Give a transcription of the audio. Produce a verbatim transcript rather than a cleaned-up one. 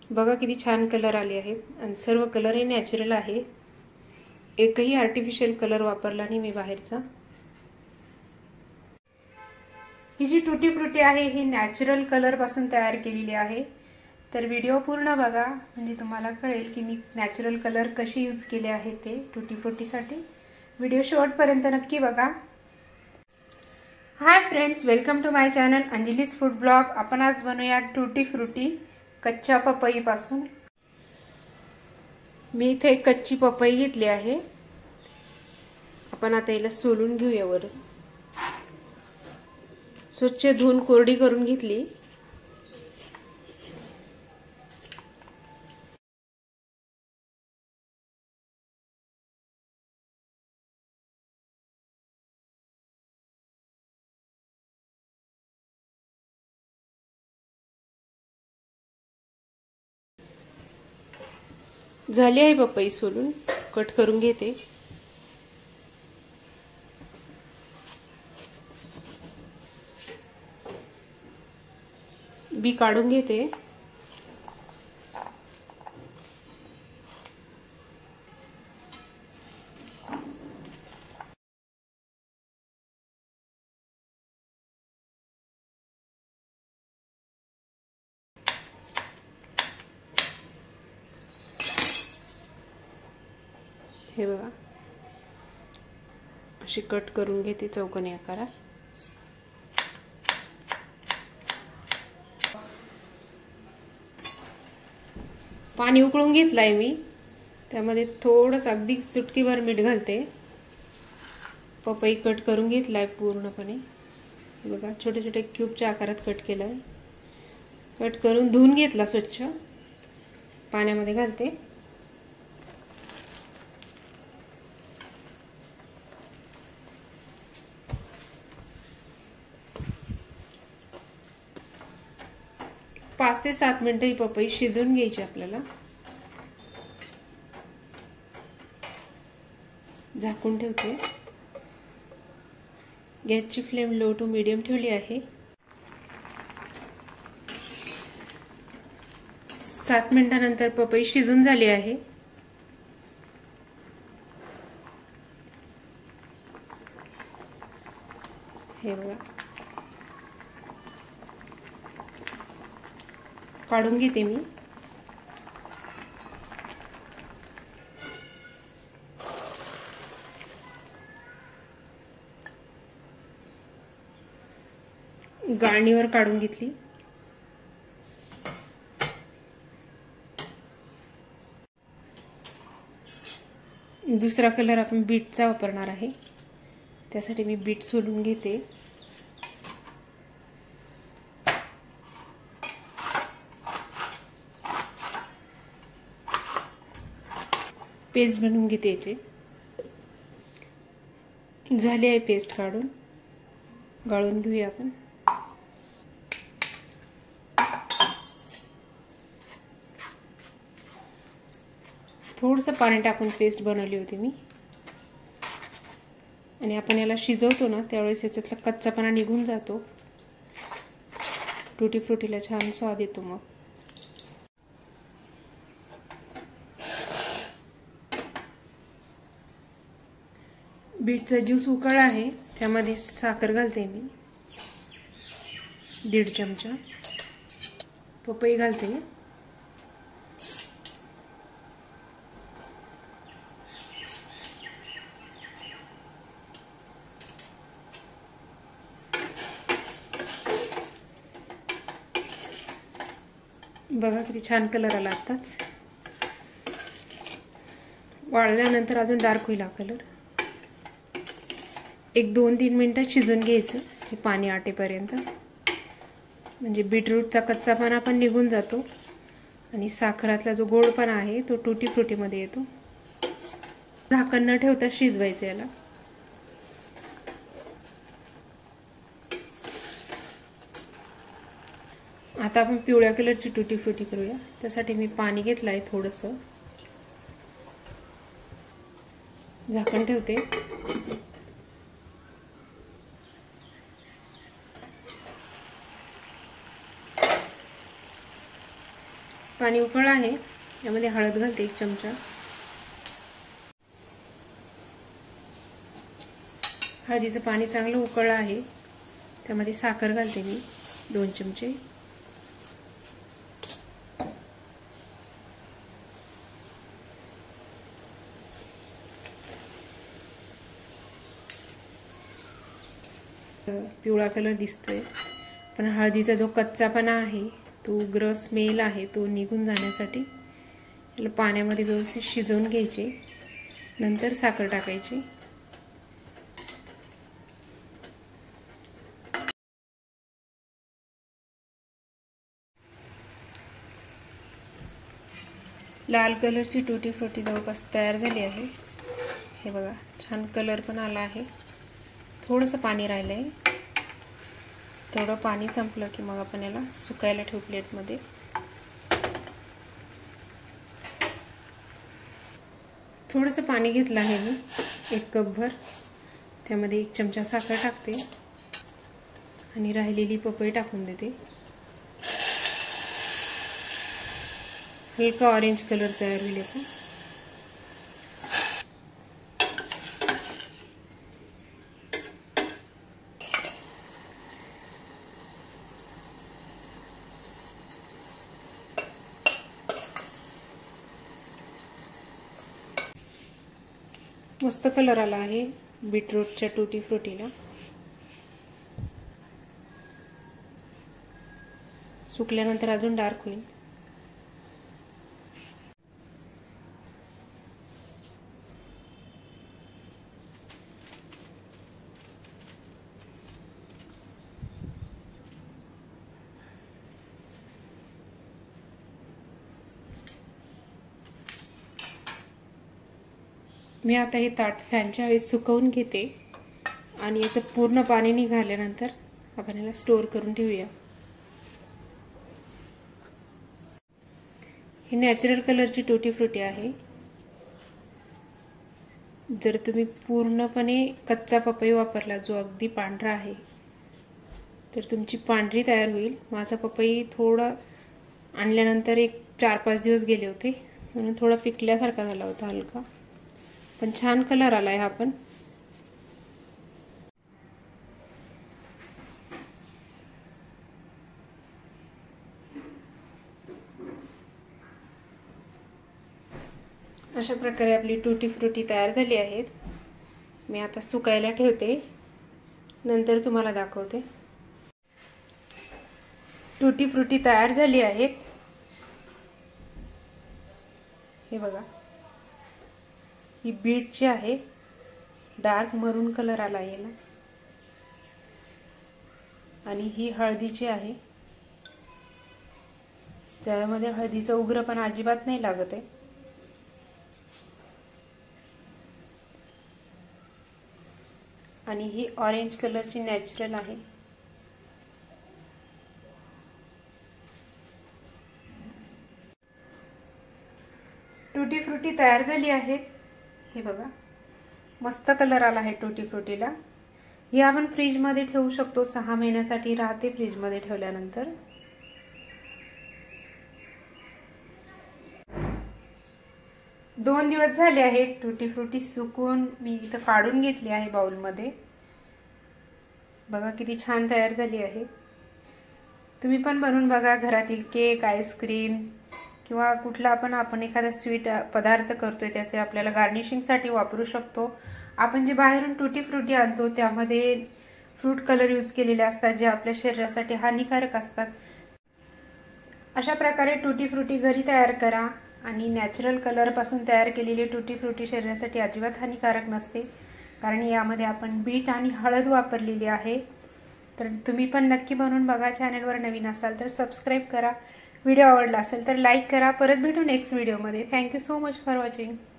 बघा किती छान कलर आले आहेत आणि सर्व कलर हे नॅचरल आहे. एकही आर्टिफिशियल कलर वापरला नाही मी बाहेरचा. ही जी टुटी फ्रुटी आहे ही नॅचरल कलर पासून तयार केलेली आहे. तर व्हिडिओ पूर्ण बघा म्हणजे तुम्हाला कळेल की मी नॅचरल कलर कसे यूज केले आहे ते टुटी फ्रुटीसाठी. व्हिडिओ शेवटपर्यंत नक्की बघा. Hi friends, welcome to my channel Anjali's food blog. आपण आज बनवूया टुटी फ्रुटी कच्च्या पपई पासून. मी इथे एक कच्ची पपई घेतली आहे. आपण आता याला सोलून घेऊया. वर स्वच्छ धुवून कोरडी करून घेतली. झाली आहे पपई सोलून. कट करून घेते. बी काढून घेते. हे बघा अशी कट करून घेते चौकोनी आकारात. पाणी उकळून घेतलंय मी. त्यामध्ये थोडंसं अगदी चुटकीभर मीठ घालते. पपई कट करून घेतलाय पूर्णपणे. बघा छोटे छोटे क्यूबच्या आकारात कट केलाय. कट करून धुवून घेतला स्वच्छ. पाण्यामध्ये घालते. पाच ते सात मिनिटं ही पपई शिजवून घ्यायची आपल्याला. झाकून ठेवते. गॅसची फ्लेम लो टू मीडियम ठेवली आहे. सात मिनिटांनंतर पपई शिजून झाली आहे. हे बघा काढून घेते मी. गाळणीवर काढून घेतली. दुसरा कलर आपण बीटचा वापरणार आहे. त्यासाठी मी बीट सोलून घेते. पेस्ट बनवून घेते याची. झाली आहे पेस्ट काढून. गाळून घेऊया आपण. थोडंसं पाणी टाकून पेस्ट बनवली होती मी. आणि आपण याला शिजवतो ना त्यावेळेस याच्यातला कच्चापणा निघून जातो. टुटी फ्रुटीला छान स्वाद येतो. मग बीटचा ज्यूस उकळला आहे. त्यामध्ये साखर घालते मी दीड चमचा. पपई घालते. बघा किती छान कलर आला आताच. वाळल्यानंतर अजून डार्क होईल हा कलर. एक दोन तीन मिनिटं शिजून घ्यायचं हे पाणी आटेपर्यंत. म्हणजे बीटरूटचा कच्चापणा पण निघून जातो आणि साखरातला जो गोडपणा आहे तो टुटी फ्रुटीमध्ये येतो. झाकण न ठेवता शिजवायचं याला. आता आपण पिवळ्या कलरची टुटी फ्रुटी करूया. त्यासाठी मी पाणी घेतलंय थोडंसं. झाकण ठेवते. पाणी उकळलं आहे, यामध्ये हळद घालते एक चमचा. हळदीचं पाणी चांगलं उकळलं आहे, त्यामध्ये साखर घालते मी दोन चमचे. पिवळा कलर दिसतोय, पण हळदीचा जो कच्चापणा आहे, तो उग्र स्मेल आहे, तो निघून जाण्यासाठी याला पाण्यामध्ये व्यवस्थित शिजवून घ्यायचे. नंतर साखर टाकायची. लाल कलरची टुटी फ्रुटी जवळपास तयार झाली आहे. हे बघा, छान कलर पण आला आहे. थोडंसं पाणी राहिलंय, थोडं पाणी संपलं की मग आपण याला सुकायला ठेवू प्लेटमध्ये. थोडंसं पाणी घेतलं आहे मी, एक कपभर. त्यामध्ये एक चमचा साखर टाकते आणि राहिलेली पपई टाकून देते. हलका ऑरेंज कलर तयार होईल याचा. मस्त कलर आला आहे बीटरूटच्या टुटी फ्रुटीला. सुकल्यानंतर अजून डार्क होईल. मी आता हे ताट फॅनच्या हवेत सुकवून घेते आणि याचं पूर्ण पाणी निघाल्यानंतर आपण याला स्टोर करून ठेवूया. ही नॅचरल कलरची टुटी फ्रुटी आहे. जर तुम्ही पूर्णपणे कच्चा पपई वापरला, जो अगदी पांढरा आहे, तर तुमची पांढरी तयार होईल. माझा पपई थोडा आणल्यानंतर एक चार पाच दिवस गेले होते, म्हणून थोडा पिकल्यासारखा झाला होता हलका, पण छान कलर आलाय हा पण. अशा प्रकारे आपली टुटी फ्रुटी तयार झाली आहेत. मी आता सुकायला ठेवते, नंतर तुम्हाला दाखवते. टुटी फ्रुटी तयार झाली आहेत. हे बघा, ही बीटची आहे, डार्क मरून कलर आला याला. आणि ही हळदीची आहे, ज्यामध्ये हळदीचा उग्रपणा अजिबात नाही लागत आहे. आणि ही ऑरेंज कलरची नॅचरल आहे. टुटी फ्रुटी तयार झाली आहेत. हे बघा, मस्त कलर आला आहे टुटी फ्रुटीला. ही आपण फ्रीज मध्ये ठेवू शकतो, सहा महिन्यासाठी राहते फ्रीज मध्ये ठेवल्यानंतर. दोन दिवस झाले आहेत टुटी फ्रुटी सुकून मी इथं काढून घेतली आहे बाउल मध्ये. बघा किती छान तयार झाली आहे. तुम्ही पण बनवून बघा. घरातील केक, आईस्क्रीम किंवा कुठला आपण आपण एखादा स्वीट पदार्थ करतोय, त्याचे आपल्याला गार्निशिंगसाठी वापरू शकतो. आपण जे बाहेरून टुटी फ्रुटी आणतो त्यामध्ये फ्रूट कलर यूज केलेले असतात, जे आपल्या शरीरासाठी हानिकारक असतात. अशा प्रकारे टुटी फ्रुटी घरी तयार करा. आणि नॅचरल कलर पासून तयार केलेली टुटी फ्रुटी शरीरासाठी अजिबात हानिकारक नसते, कारण यामध्ये आपण बीट आणि हळद वापरलेली आहे. तर तुम्ही पण नक्की बनवून बघा. चॅनलवर नवीन असाल तर सबस्क्राईब करा. व्हिडिओ आवडला असेल तर लाईक करा. परत भेटू नेक्स्ट व्हिडिओमध्ये. Thank you so much for watching.